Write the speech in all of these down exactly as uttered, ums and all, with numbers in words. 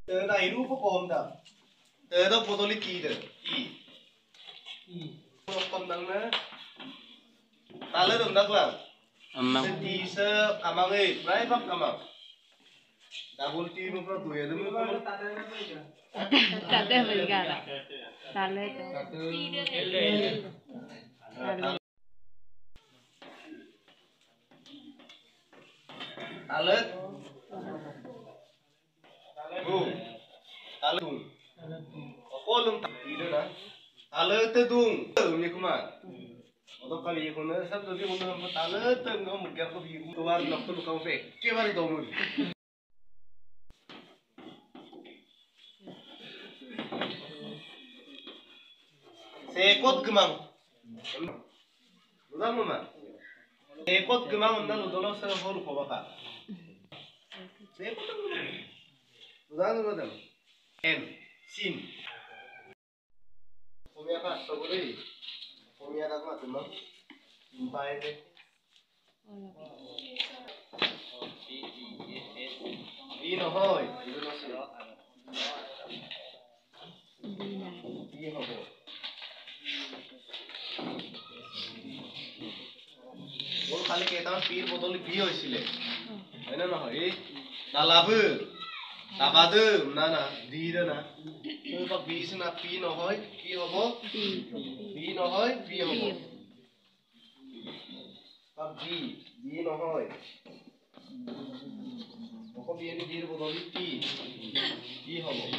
Tớ này rút có cồm đờ. Tớ đâu có tôi lý kỳ đờ. Y. Y. Một con đằng nữa. Ta lấy đồng đắc là. Amang. Seti se amang eh. Berapa bak amang? Double T nó có tuổi rồi mới có. Ta đây mình gà là. Ta lấy đó. Ta lấy. Dung. Ta lấy dung. Có lông tạc gì nữa nè. Ta lấy tơ dung. Tơ như thế mà. Otro kali con esa todo el mundo me tala tengo một cái có bị có vào lọc tôi không phải cái vào đâu rồi xe cốt cơ mang đúng không mà xe cốt cơ mang nó đâu nó sẽ hỗ trợ vào cả xe cốt đúng không đúng không em xin hôm nay phát tôi đi hôm nay đã có tụi nó bài đấy đi nó thôi đi nó sửa đi nó bộ वो खाली कहता हूँ पीर बोतल P हो इसलिए है ना ना ये तालाब ताबाद ना ना दी ना तो का बीस ना पी ना हो पी हो वो पी ना हो पी हो वो अब दी दी ना हो वो को बीए दी बोतल पी पी हो वो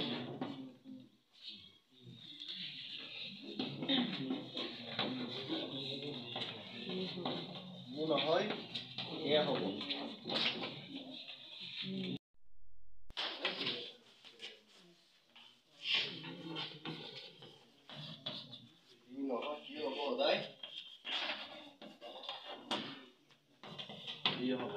nó hỏi nghe không nó hỏi chưa có đấy đi không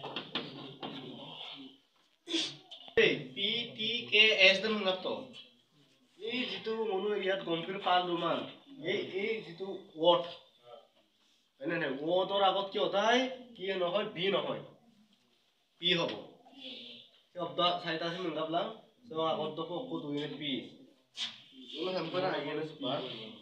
P T K S dan ngapto এই যেটো মনো ইয়াত গম্ভীৰ পাল দুমান এই এই যেটো ওয়াট এনে নে ওয়াটৰ আগত কি হতাই কি নহয় বি নহয় পি হ'ব শব্দ চাইতা আছে মংগাবলা সো আগত দক কো দুই নে পি ওলা সম্পূৰ্ণ আহি গেল সুপাৰ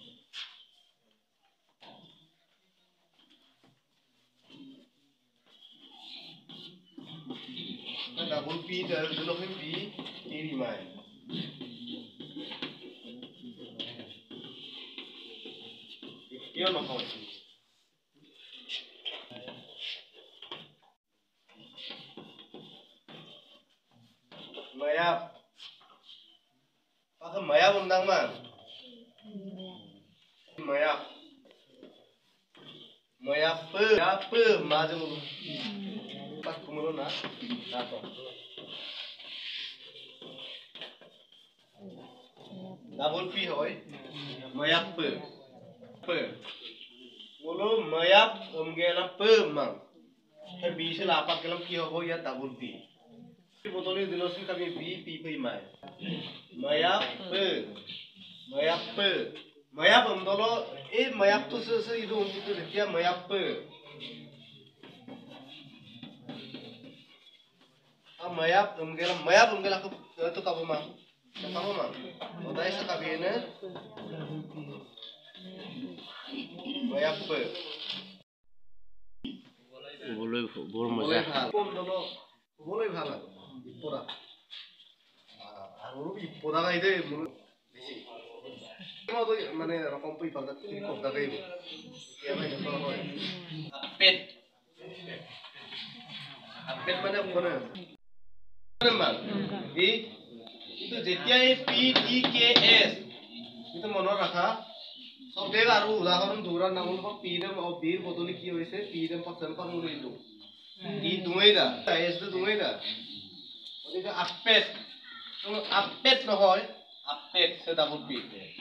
না ডাবল পি দৰ দুলখিন পি তিৰি মাই কিয় নহয় Mayap. Pakai mayap undang man. Mayap. Mayap pe, mayap pe, macam tu. Pas kumulu na, apa? Double P hoy. Mayap pe, pe. Mulu mayap umgelam pe mang. Hai bisa lapat kelam ki hoy ya double P. Botolnya dilosin kami pi pi pi mai. Mayap pe, mayap pe, mayap umdolo. Eh mayap tu se se itu um itu dia mayap pe. Ah mayap umgelam mayap umgelam aku itu kamu mang, kamu mang. Odai sekabi ini. Mayap pe. Boleh boleh macam. Umdolo boleh bhala. Ipora. Ah, aru ipora ga ide mulu. Kemo to mane rokom pui pada kiri kop da gaibo. Kia mai to hoy. Apet. Apet mane kone. Kone man. Di itu jetia e P T K S. Itu mano rakha. সব দেখ আৰু উদাহৰণ দুৰা নামল পক পিডম অ বীৰ বদলি কি হৈছে পিডম পক সন পক মুলি ইটো ই দুইদা এস দু দুইদা ওদিকে আপেট তুমি আপেট নহয় আপেট সে ডাবল পি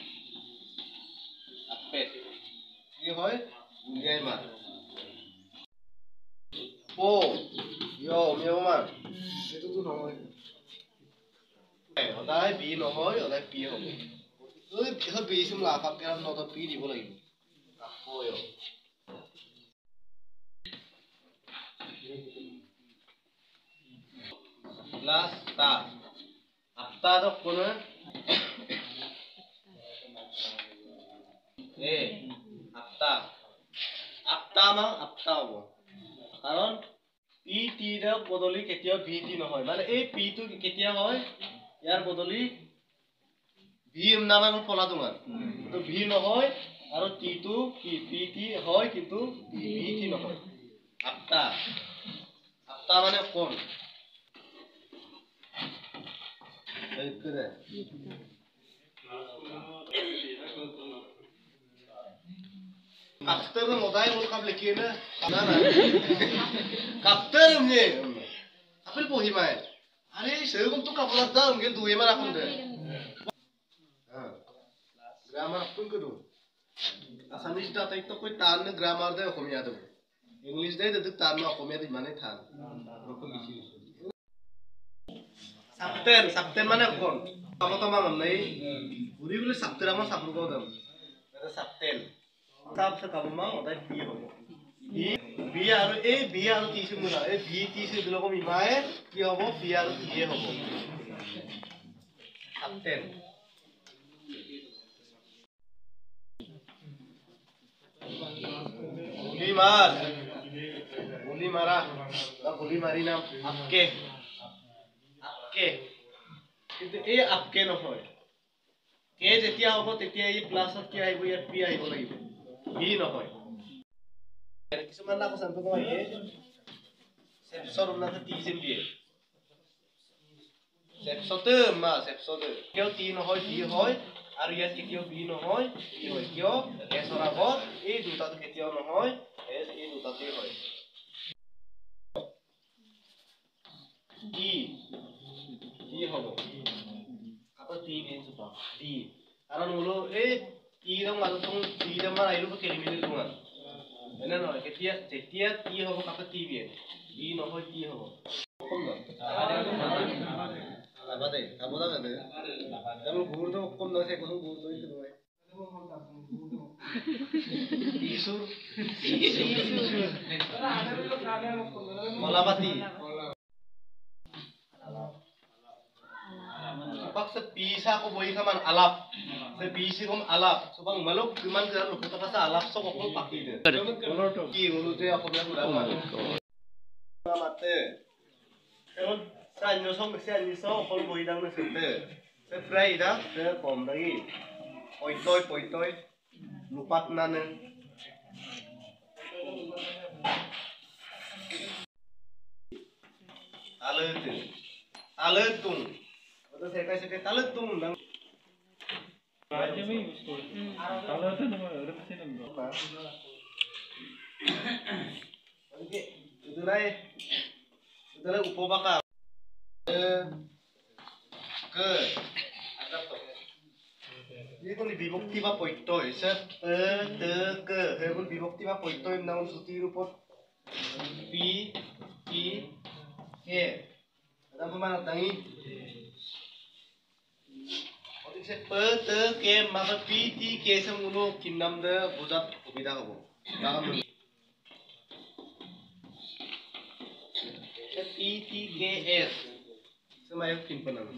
আপেট কি হয় উলিয়াই মাৰ পো ইয়ো মিও মাৰ এটো তো নহয় সদায় বি নহয় সদায় পি হ'ব Oi, bisa bisa melafat kan nota P di bola ini. Aku yo. Plus ta. আপতাটো কোনে এ আপতা আপতা না আপতা হ'ব কাৰণ পি টি ৰ বদলি কেতিয়াও ভি টি নহয় মানে এই পি টো কেতিয়া হয় ইয়াৰ বদলি ভি নামৰ ফলা তোমাৰ তো ভি নহয় আৰু টি টো কি পি টি হয় কিন্তু ভি টি নহয় আপতা আপতা মানে কোন এইটোৰে Kapter modal mul kap likin na. Na na. Kapter umne. Apel pohi mai. Are segum tu kapulat da umgel duye mara kunde. Ha. Grammar apun kudu. Assamese da tai to koi tan ne grammar da khomiya do. English dai da tan ma khomiya di mane than. Roko bichi. Sapter, sapter mane kon. Kamu to ma nai. Buri bule sapter ama sapru ko dam. Ada saptel. Sab se kamu ma odai B hobo. B B aru A B aru T se mula. A B T se dilo ko mimae ki hobo B aru T A hobo. Saptel. Guli mar. Guli mara. Na guli mari nam apke. Apke. Kintu A apke no hoy. K jetia hobo tetia ei plus ot ki aibo ya P aibo lagibo. B নহয় কিছুমান না কোসান তো কইয়ে সেপসর না তি gym দিয়ে সেপসতে মা সেপসতে কেও তি নহয় ডি হয় আর ইয়াত কেও বি নহয় কি হয় কিয় এস এর আগত এই দুটা তো কেতিয়াও নহয় এস এই দুটাতে হয় ডি ডি হ'ব আপা তি বিন সুপা ডি কারণ হলো এই ই রং মাজত তুমি ই রং মান আইলো কেলি মিলি তোমার এনে নহয় কেতিয়া যেতিয়া টি হ'ব কাপে টি বিয়ে ই নহয় টি হ'ব কম না আবাদে আবদা গদে আমি গুড় তো কম না সে কোন গুড় দই তো হয় ইসুর ইসুর মলাবাতি Paksa pisa ko boy kaman alap. Sa pisi kom alap. So bang malok kuman ka lo kita sa alap so ko pakide. Ki ulo te ako na kula ma. Mate. Egon sa nyo so sa nyo so ko boy dang na sente. Sa fry da sa kom dagi. Poitoy poitoy. Lupat na ne. Alut. Alutung. तो सेका सेका तालत तुम नंग राज्य में use करो तालत तो number अरे मसे नंबर ओके इधराय इधराय उपबाका क आता तो ये कोन विभक्ति বা পয়টয় সে এ ত ক হে কোন বিভক্তি বা পয়টয় নাম সুতির উপর পি টি কে এটা মানে দাই से प त के माबा पी टी के से मुनो किन्नाम दे बुजात सुबिदा होबो दाम से पी टी के एस समाय सिंपल नाम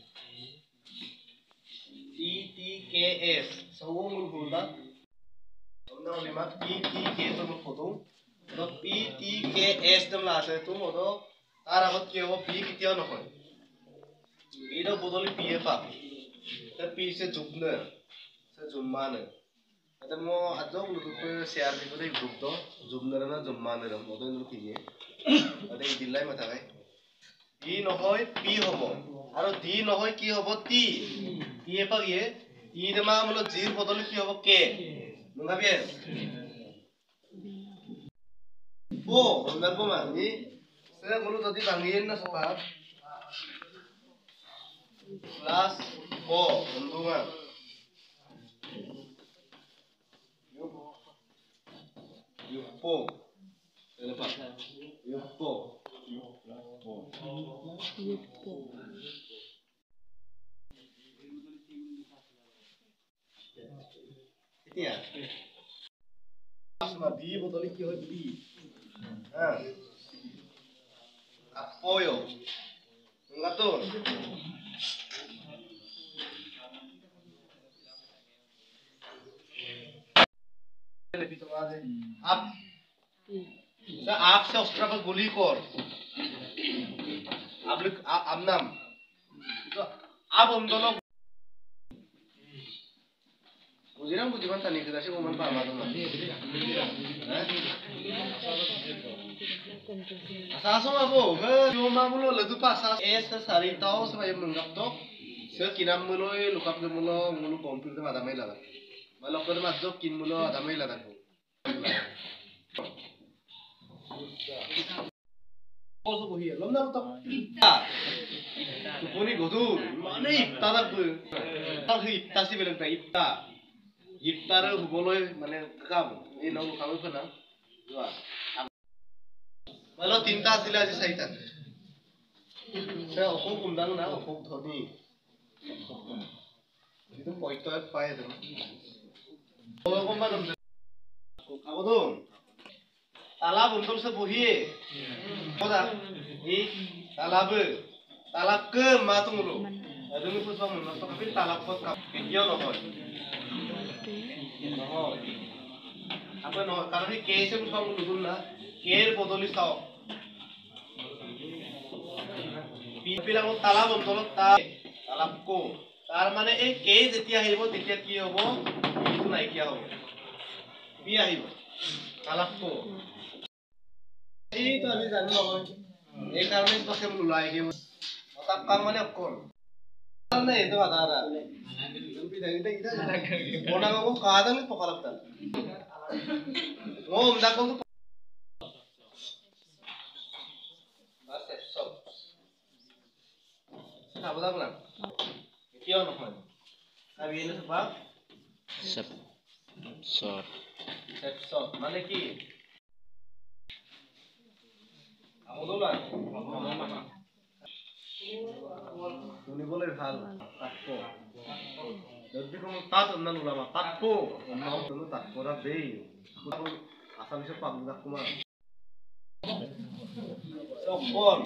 पी टी के एस सबो मुन बुदा हमना लिमा पी टी के तो मुन फोटो तो पी टी के एस दम लासे तुम ओदो तार আগত কি হ'ব পি কিতিয়া নহয় এটো বদলি পি এ পাবি तर पी से जुपने से जुम्माने आता मो आजो ग्रुप शेयर भी करे ग्रुप तो जुपने ना जुम्माने रे मो तो नु किए अते दिल्लाई माथा गाय ই নহয় পি হ'ব আৰু ডি নহয় কি হ'ব টি টি এ পাগিয়ে ই দমা মলো জিৰ বদলি কি হ'ব কে নুগাবিয়ে ও হন্দাকো মানি সে বলো যদি ভাঙিয়ে না সবা plus o bendungan yupo lupa yupo yupo yupo itu ya asma b botol ki hoy b ha apoyo ngatur লেপি থকা আছে আপ আপ সে অস্ত্রাপা গুলি কর আপনি আপ নাম তো আপ অন্দল বুঝিলাম বুঝিবান তানি কেদাসে ওমান পারবা তো না হ্যাঁ asa so abo he yo mamulo ledu pasa es sari tao sabay menggap to se kinam mulo e lukap de mulo mulo computer ma damai lada malok ko ma jok kin mulo damai lada ko oso bohi lom na to ita tu koni godu mane ita da ko ta hi ita si belang ta ita ita re huboloy mane kam e no lukam ko na joa Malo tinta sila aja saita. Saya opung kundang na opung thoni. Itu point to pai itu. Oh, kau mana? Aku tu. Talab untuk sebuah. Mana? Ini talab. Talab ke mana tu mulu? Ada ni pun sama mulu. Tapi talab kau kap. Video nohoi. Nohoi. Apa nohoi? Karena ni case pun sama mulu na. Care বদলি চাও পিলা মত তালা বন্ধল তা তালাপ কো তার মানে এই কে যেতিয়া আহিব তেতিয়া কি হ'ব কিছু নাই কি হ'ব বি আহিব তালাপ কো এই তো আমি জানো নহয় এই কারণে তোকে মুলাই কি তাপ কাম মানে কোন না এতো আদারা তুমি দেখি দেখি কোনা কো কাদা নি পকালাপতা ও উমদা কো Apa dah pulang? Kiau nak mana? Kami ini sebab sep sor sepsot. Mana ki? Aku dulu lah. Tuni boleh hal takpo. Jadi kamu tak tenang ulama takpo. Kamu dulu takpo dah deh. Aku asal bisa paham tak kumar. Sokon.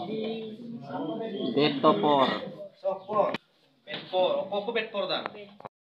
Betopor Sokon. Betpor. Kok kok betpor dah?